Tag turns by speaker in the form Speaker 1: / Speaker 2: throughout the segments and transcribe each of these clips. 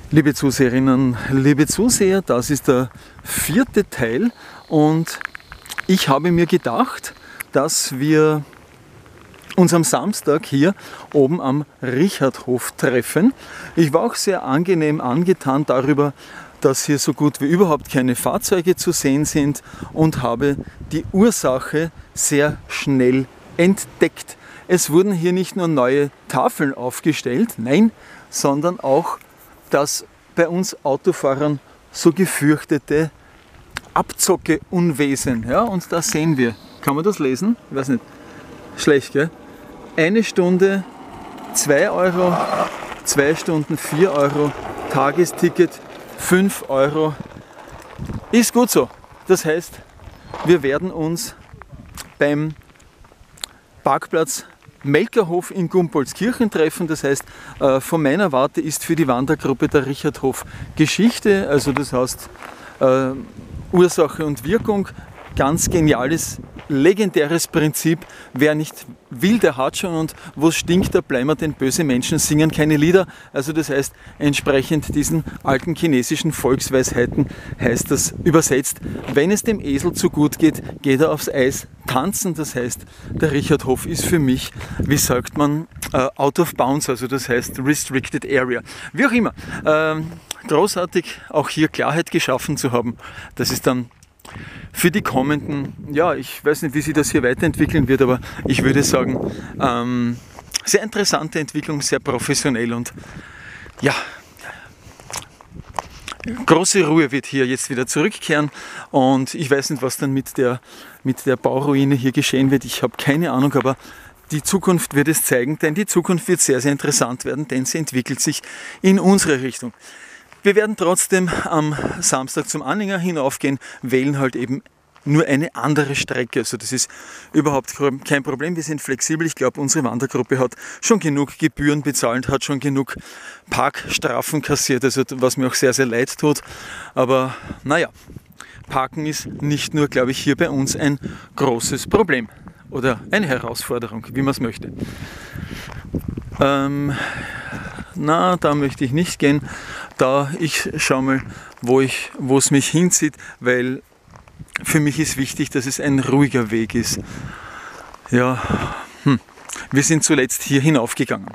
Speaker 1: Liebe Zuseherinnen, liebe Zuseher, das ist der 4. Teil und ich habe mir gedacht, dass wir uns am Samstag hier oben am Richardhof treffen. Ich war auch sehr angenehm angetan darüber, dass hier so gut wie überhaupt keine Fahrzeuge zu sehen sind und habe die Ursache sehr schnell entdeckt. Es wurden hier nicht nur neue Tafeln aufgestellt, nein, sondern auch das bei uns Autofahrern so gefürchtete Abzocke-Unwesen. Ja, und da sehen wir. Kann man das lesen? Ich weiß nicht. Schlecht, gell? 1 Stunde 2 Euro, 2 Stunden 4 Euro, Tagesticket 5 Euro. Ist gut so. Das heißt, wir werden uns beim Parkplatz Melkerhof in Gumpoldskirchen treffen. Das heißt, von meiner Warte ist für die Wandergruppe der Richardhof Geschichte, also das heißt Ursache und Wirkung. Ganz geniales, legendäres Prinzip. Wer nicht will, der hat schon, und wo es stinkt, da bleiben wir, denn böse Menschen singen keine Lieder. Also das heißt, entsprechend diesen alten chinesischen Volksweisheiten heißt das übersetzt: Wenn es dem Esel zu gut geht, geht er aufs Eis tanzen. Das heißt, der Richardhof ist für mich, wie sagt man, out of bounds, also das heißt restricted area. Wie auch immer, großartig auch hier Klarheit geschaffen zu haben. Das ist dann für die kommenden, ja, ich weiß nicht, wie sich das hier weiterentwickeln wird, aber ich würde sagen, sehr interessante Entwicklung, sehr professionell, und ja, große Ruhe wird hier jetzt wieder zurückkehren, und ich weiß nicht, was dann mit der Bauruine hier geschehen wird. Ich habe keine Ahnung, aber die Zukunft wird es zeigen, denn die Zukunft wird sehr, sehr interessant werden, denn sie entwickelt sich in unsere Richtung. Wir werden trotzdem am Samstag zum Anhänger hinaufgehen, wählen halt eben nur eine andere Strecke. Also das ist überhaupt kein Problem, wir sind flexibel. Ich glaube, unsere Wandergruppe hat schon genug Gebühren bezahlt, hat schon genug Parkstrafen kassiert, also was mir auch sehr, sehr leid tut. Aber naja, Parken ist nicht nur, glaube ich, hier bei uns ein großes Problem oder eine Herausforderung, wie man es möchte. Na, da möchte ich nicht gehen. Ich schaue mal, wo es mich hinzieht, weil für mich ist wichtig, dass es ein ruhiger Weg ist. Ja, wir sind zuletzt hier hinaufgegangen.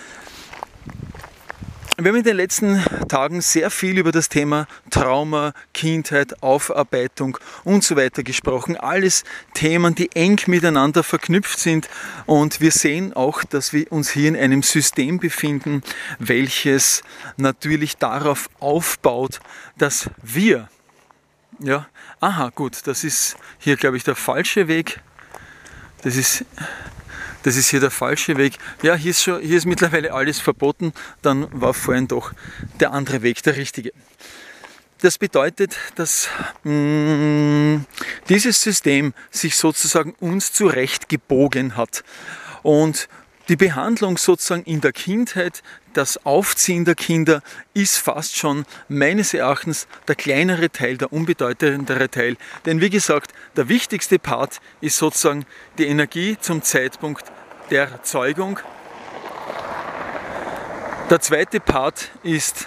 Speaker 1: Wir haben in den letzten Tagen sehr viel über das Thema Trauma, Kindheit, Aufarbeitung und so weiter gesprochen. Alles Themen, die eng miteinander verknüpft sind, und wir sehen auch, dass wir uns hier in einem System befinden, welches natürlich darauf aufbaut, dass wir, ja, aha, gut, das ist hier, glaube ich, der falsche Weg. Das ist hier der falsche Weg. Ja, hier ist mittlerweile alles verboten. Dann war vorhin doch der andere Weg der richtige. Das bedeutet, dass dieses System sich sozusagen uns zurechtgebogen hat. Und die Behandlung sozusagen in der Kindheit, das Aufziehen der Kinder, ist fast schon meines Erachtens der kleinere Teil, der unbedeutendere Teil. Denn wie gesagt, der wichtigste Part ist sozusagen die Energie zum Zeitpunkt der Zeugung. Der zweite Part ist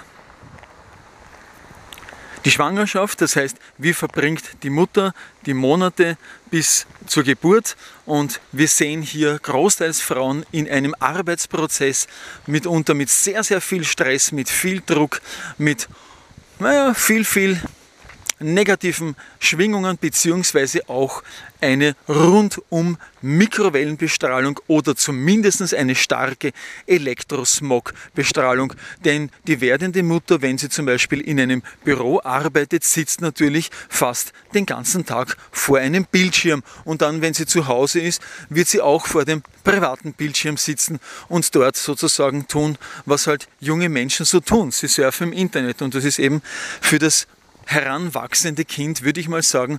Speaker 1: die Schwangerschaft, das heißt, wie verbringt die Mutter die Monate bis zur Geburt, und wir sehen hier großteils Frauen in einem Arbeitsprozess, mitunter mit sehr, sehr viel Stress, mit viel Druck, mit viel negativen Schwingungen, beziehungsweise auch eine rundum Mikrowellenbestrahlung oder zumindest eine starke Elektrosmogbestrahlung. Denn die werdende Mutter, wenn sie zum Beispiel in einem Büro arbeitet, sitzt natürlich fast den ganzen Tag vor einem Bildschirm. Und dann, wenn sie zu Hause ist, wird sie auch vor dem privaten Bildschirm sitzen und dort sozusagen tun, was halt junge Menschen so tun. Sie surfen im Internet, und das ist eben für heranwachsende Kind, würde ich mal sagen,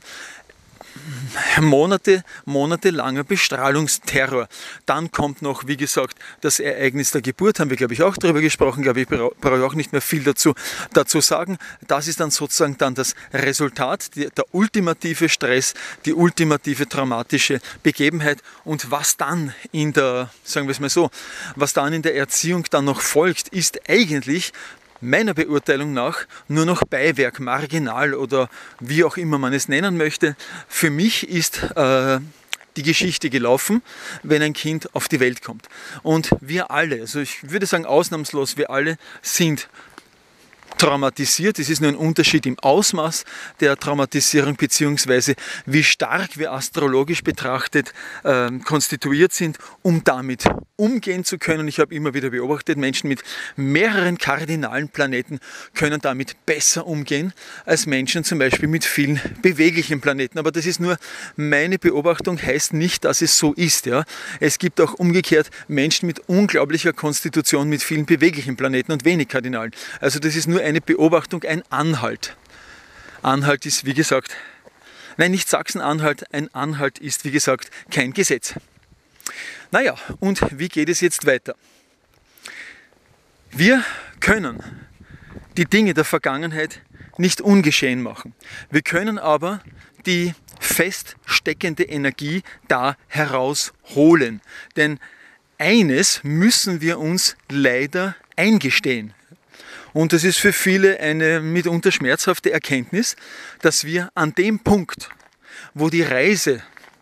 Speaker 1: monatelanger Bestrahlungsterror. Dann kommt noch, wie gesagt, das Ereignis der Geburt, haben wir, glaube ich, auch darüber gesprochen, glaube ich, brauche auch nicht mehr viel dazu sagen. Das ist dann sozusagen das Resultat, der ultimative Stress, die ultimative traumatische Begebenheit. Und was dann sagen wir es mal so, was dann in der Erziehung dann noch folgt, ist eigentlich meiner Beurteilung nach nur noch Beiwerk, marginal oder wie auch immer man es nennen möchte. Für mich ist die Geschichte gelaufen, wenn ein Kind auf die Welt kommt. Und wir alle, also ich würde sagen ausnahmslos, wir alle sind traumatisiert. Es ist nur ein Unterschied im Ausmaß der Traumatisierung bzw. wie stark wir astrologisch betrachtet konstituiert sind, um damit umgehen zu können. Ich habe immer wieder beobachtet, Menschen mit mehreren kardinalen Planeten können damit besser umgehen als Menschen zum Beispiel mit vielen beweglichen Planeten. Aber das ist nur meine Beobachtung, heißt nicht, dass es so ist. Ja? Es gibt auch umgekehrt Menschen mit unglaublicher Konstitution mit vielen beweglichen Planeten und wenig Kardinalen. Also das ist nur eine Beobachtung, ein Anhalt. Anhalt ist, wie gesagt, nein, nicht Sachsen-Anhalt, ein Anhalt ist, wie gesagt, kein Gesetz. Naja, und wie geht es jetzt weiter? Wir können die Dinge der Vergangenheit nicht ungeschehen machen. Wir können aber die feststeckende Energie da herausholen. Denn eines müssen wir uns leider eingestehen. Und das ist für viele eine mitunter schmerzhafte Erkenntnis, dass wir an dem Punkt, wo die Reise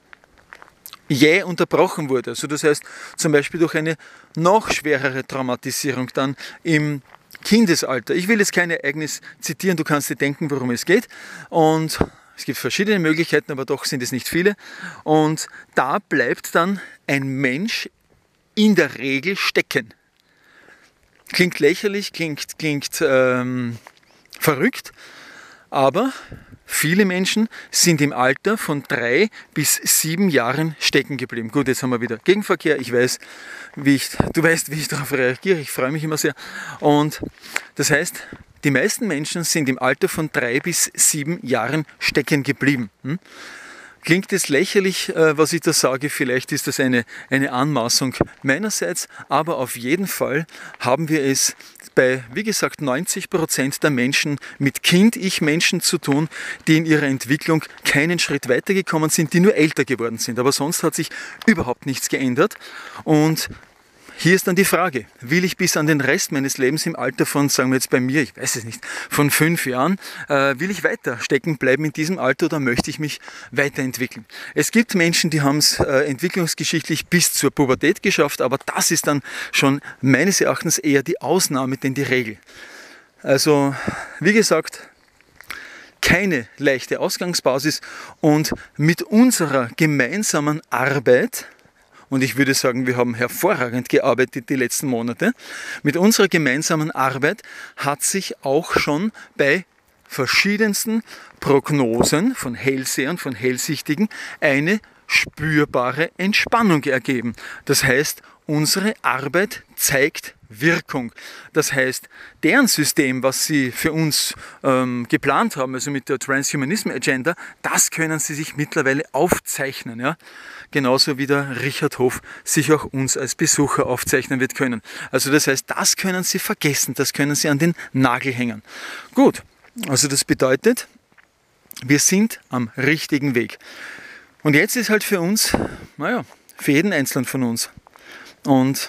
Speaker 1: jäh unterbrochen wurde, also das heißt zum Beispiel durch eine noch schwerere Traumatisierung dann im Kindesalter. Ich will jetzt kein Ereignis zitieren, du kannst dir denken, worum es geht. Und es gibt verschiedene Möglichkeiten, aber doch sind es nicht viele. Und da bleibt dann ein Mensch in der Regel stecken. Klingt lächerlich, klingt verrückt, aber viele Menschen sind im Alter von 3 bis 7 Jahren stecken geblieben. Gut, jetzt haben wir wieder Gegenverkehr. Ich weiß, du weißt, wie ich darauf reagiere. Ich freue mich immer sehr. Und das heißt, die meisten Menschen sind im Alter von 3 bis 7 Jahren stecken geblieben. Klingt es lächerlich, was ich da sage, vielleicht ist das eine Anmaßung meinerseits, aber auf jeden Fall haben wir es bei, wie gesagt, 90% der Menschen mit Kind-Ich-Menschen zu tun, die in ihrer Entwicklung keinen Schritt weitergekommen sind, die nur älter geworden sind. Aber sonst hat sich überhaupt nichts geändert. Und hier ist dann die Frage, will ich bis an den Rest meines Lebens im Alter von, sagen wir jetzt bei mir, ich weiß es nicht, von 5 Jahren, will ich weiter stecken bleiben in diesem Alter oder möchte ich mich weiterentwickeln? Es gibt Menschen, die haben es entwicklungsgeschichtlich bis zur Pubertät geschafft, aber das ist dann schon meines Erachtens eher die Ausnahme, denn die Regel. Also, wie gesagt, keine leichte Ausgangsbasis und mit unserer gemeinsamen Arbeit, und ich würde sagen, wir haben hervorragend gearbeitet die letzten Monate. Mit unserer gemeinsamen Arbeit hat sich auch schon bei verschiedensten Prognosen von Hellsehern, von Hellsichtigen, eine spürbare Entspannung ergeben. Das heißt, unsere Arbeit zeigt Wirkung. Das heißt, deren System, was sie für uns geplant haben, also mit der Transhumanism Agenda, das können sie sich mittlerweile aufzeichnen. Ja? Genauso wie der Richard Hof sich auch uns als Besucher aufzeichnen wird können. Also das heißt, das können sie vergessen, das können sie an den Nagel hängen. Gut, also das bedeutet, wir sind am richtigen Weg. Und jetzt ist halt für uns, naja, für jeden Einzelnen von uns. Und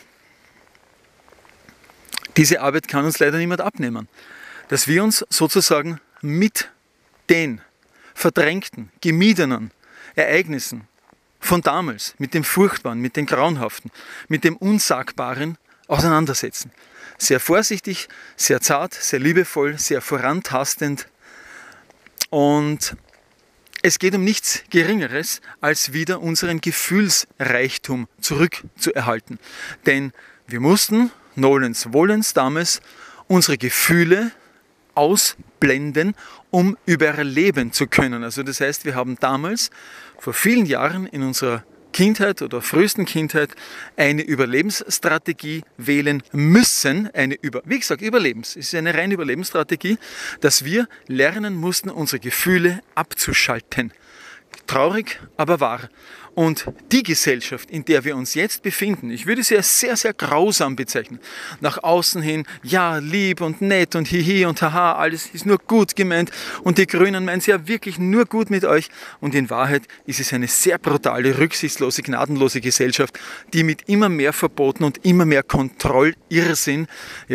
Speaker 1: diese Arbeit kann uns leider niemand abnehmen. Dass wir uns sozusagen mit den verdrängten, gemiedenen Ereignissen von damals, mit dem Furchtbaren, mit dem Grauenhaften, mit dem Unsagbaren auseinandersetzen. Sehr vorsichtig, sehr zart, sehr liebevoll, sehr vorantastend. Und es geht um nichts Geringeres, als wieder unseren Gefühlsreichtum zurückzuerhalten. Denn wir mussten, nolens volens damals, unsere Gefühle ausblenden, um überleben zu können. Also das heißt, wir haben damals, vor vielen Jahren in unserer Kindheit oder frühesten Kindheit, eine Überlebensstrategie wählen müssen. Wie gesagt, es ist eine reine Überlebensstrategie, dass wir lernen mussten, unsere Gefühle abzuschalten. Traurig, aber wahr. Und die Gesellschaft, in der wir uns jetzt befinden, ich würde sie als sehr, sehr grausam bezeichnen. Nach außen hin, ja, lieb und nett und hihi und haha, alles ist nur gut gemeint und die Grünen meinen es ja wirklich nur gut mit euch. Und in Wahrheit ist es eine sehr brutale, rücksichtslose, gnadenlose Gesellschaft, die mit immer mehr Verboten und immer mehr Kontrollirrsinn, ja,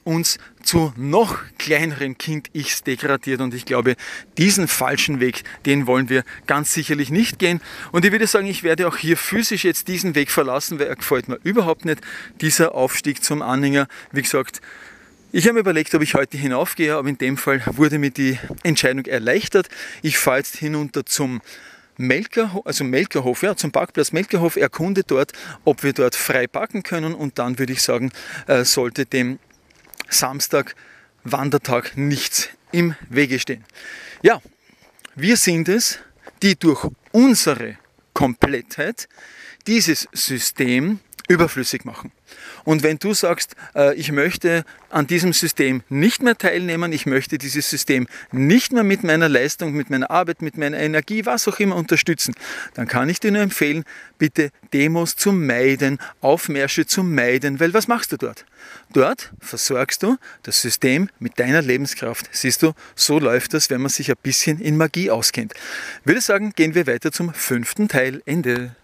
Speaker 1: uns zu noch kleineren Kind-Ichs degradiert und ich glaube, diesen falschen Weg, den wollen wir ganz sicherlich nicht gehen und ich würde sagen, ich werde auch hier physisch jetzt diesen Weg verlassen, weil er gefällt mir überhaupt nicht, dieser Aufstieg zum Anhänger. Wie gesagt, ich habe mir überlegt, ob ich heute hinaufgehe, aber in dem Fall wurde mir die Entscheidung erleichtert. Ich fahre jetzt hinunter zum Melkerhof, ja, zum Parkplatz Melkerhof, erkunde dort, ob wir dort frei parken können und dann würde ich sagen, sollte dem Samstag Wandertag nichts im Wege stehen. Ja, wir sind es, die durch unsere Komplettheit dieses System überflüssig machen. Und wenn du sagst, ich möchte an diesem System nicht mehr teilnehmen, ich möchte dieses System nicht mehr mit meiner Leistung, mit meiner Arbeit, mit meiner Energie, was auch immer unterstützen, dann kann ich dir nur empfehlen, bitte Demos zu meiden, Aufmärsche zu meiden, weil was machst du dort? Dort versorgst du das System mit deiner Lebenskraft. Siehst du, so läuft das, wenn man sich ein bisschen in Magie auskennt. Ich würde sagen, gehen wir weiter zum 5. Teil. Ende.